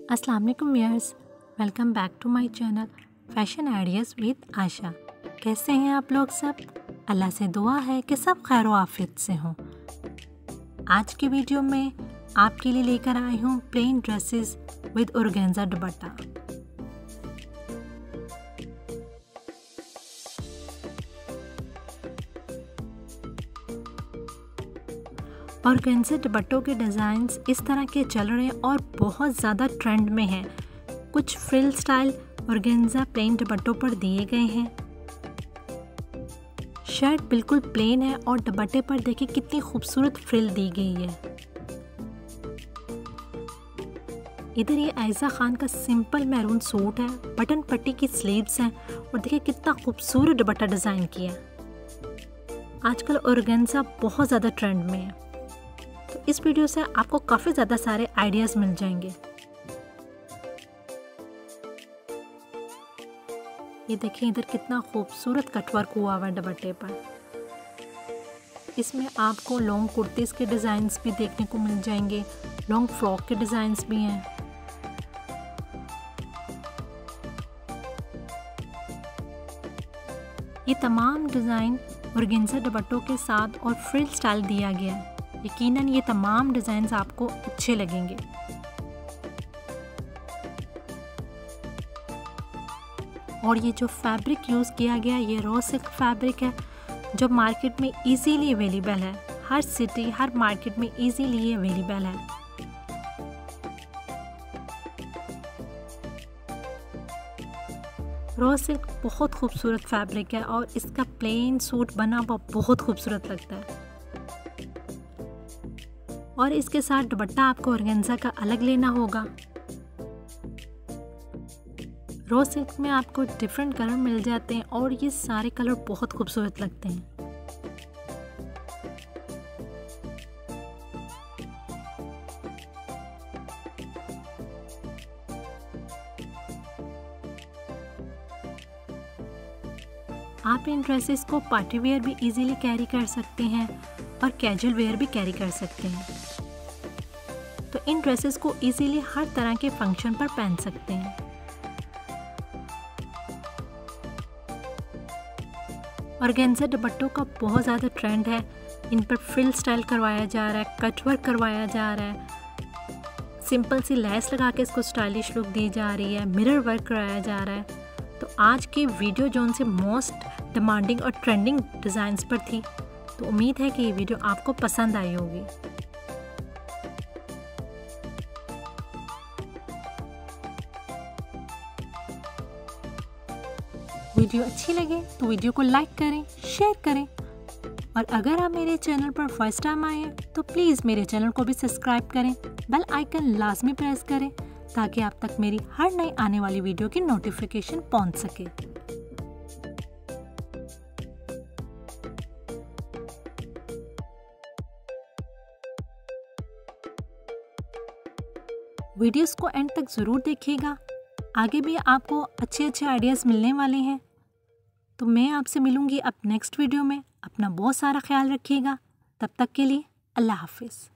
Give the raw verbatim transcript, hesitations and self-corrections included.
अस्सलाम वालेकुम viewers, welcome back to my channel fashion ideas with Asha. कैसे हैं आप लोग सब? अल्लाह से दुआ है कि सब खैर आफियत से हों। आज की वीडियो में आपके लिए लेकर आई हूँ plain dresses with organza dupatta. Organza दुपट्टों के डिज़ाइंस इस तरह के चल रहे हैं और बहुत ज़्यादा ट्रेंड में हैं। कुछ फ्रिल स्टाइल ऑर्गेन्जा प्लेन दुपट्टों पर दिए गए हैं। शर्ट बिल्कुल प्लेन है और दुपट्टे पर देखिए कितनी खूबसूरत फ्रिल दी गई है। इधर ये आयजा खान का सिंपल मैरून सूट है, बटन पट्टी की स्लीव्स हैं और देखिए कितना खूबसूरत दुपट्टा डिज़ाइन किया है। आजकल ऑर्गेन्जा बहुत ज़्यादा ट्रेंड में है, तो इस वीडियो से आपको काफ़ी ज़्यादा सारे आइडियाज़ मिल जाएंगे। ये देखिए इधर कितना खूबसूरत कटवर्क हुआ हुआ है दुपट्टे पर। इसमें आपको लॉन्ग कुर्तीज़ के डिज़ाइंस भी देखने को मिल जाएंगे, लॉन्ग फ्रॉक के डिज़ाइंस भी हैं। ये तमाम डिज़ाइन ऑर्गेन्जा दुपट्टों के साथ और फ्रिल स्टाइल दिया गया है। यकीनन ये तमाम डिज़ाइंस आपको अच्छे लगेंगे। और ये जो फैब्रिक यूज़ किया गया ये रॉ सिल्क फैब्रिक है, जो मार्केट में इजीली अवेलेबल है। हर सिटी हर मार्केट में इजीली ये अवेलेबल है। रॉ सिल्क बहुत खूबसूरत फैब्रिक है और इसका प्लेन सूट बना हुआ बहुत खूबसूरत लगता है। और इसके साथ दुपट्टा आपको ऑर्गेन्जा का अलग लेना होगा। रॉ सिल्क में आपको डिफरेंट कलर मिल जाते हैं और ये सारे कलर बहुत खूबसूरत लगते हैं। आप इन ड्रेसेस को पार्टी वेयर भी इजीली कैरी कर सकते हैं और कैजुअल वेयर भी कैरी कर सकते हैं। तो इन ड्रेसेस को इजीली हर तरह के फंक्शन पर पहन सकते हैं। ऑर्गेन्जा दुपट्टों का बहुत ज़्यादा ट्रेंड है। इन पर फ्रिल स्टाइल करवाया जा रहा है, कट वर्क करवाया जा रहा है, सिंपल सी लेस लगा के इसको स्टाइलिश लुक दी जा रही है, मिरर वर्क कराया जा रहा है। तो आज की वीडियो जो उनसे मोस्ट डिमांडिंग और ट्रेंडिंग डिज़ाइंस पर थी, तो उम्मीद है कि ये वीडियो आपको पसंद आई होगी। वीडियो अच्छी लगे तो वीडियो को लाइक करें, शेयर करें और अगर आप मेरे चैनल पर फर्स्ट टाइम आए हैं तो प्लीज़ मेरे चैनल को भी सब्सक्राइब करें, बेल आइकन लाजमी प्रेस करें ताकि आप तक मेरी हर नई आने वाली वीडियो की नोटिफिकेशन पहुंच सके। वीडियोस को एंड तक ज़रूर देखिएगा, आगे भी आपको अच्छे अच्छे आइडियाज़ मिलने वाले हैं। तो मैं आपसे मिलूंगी अब नेक्स्ट वीडियो में। अपना बहुत सारा ख्याल रखिएगा। तब तक के लिए अल्लाह हाफिज़।